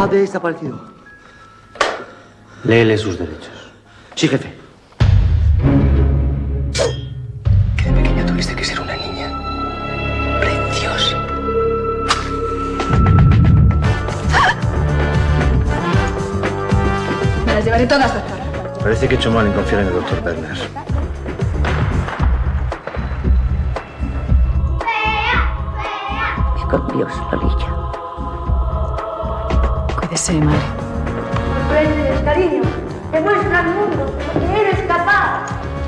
Ha desaparecido. Léele sus derechos. Sí, jefe. Que de pequeña tuviste que ser una niña. Preciosa. Me las llevaré todas, doctor. Parece que he hecho mal en confiar en el doctor Berner. Es con Dios, Lolilla. Cuídese, madre. Sorpréndeles, cariño. Demuestra al mundo que eres capaz.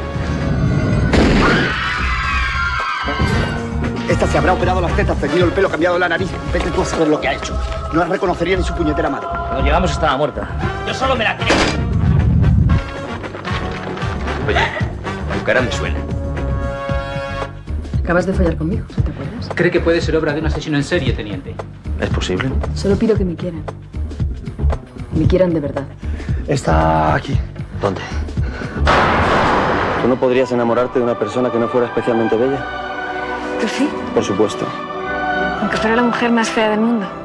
Esta se habrá operado las tetas, teñido el pelo, cambiado la nariz. Vete tú a saber lo que ha hecho. No la reconocería ni su puñetera madre. Cuando llegamos estaba muerta. Yo solo me la creo. Oye, tu cara me suena. Acabas de follar conmigo, ¿no te acuerdas? ¿Cree que puede ser obra de un asesino en serie, teniente? ¿Es posible? Solo pido que me quieran. Me quieran de verdad. Está aquí. ¿Dónde? ¿Tú no podrías enamorarte de una persona que no fuera especialmente bella? ¿Tú sí? Por supuesto. Aunque fuera la mujer más fea del mundo.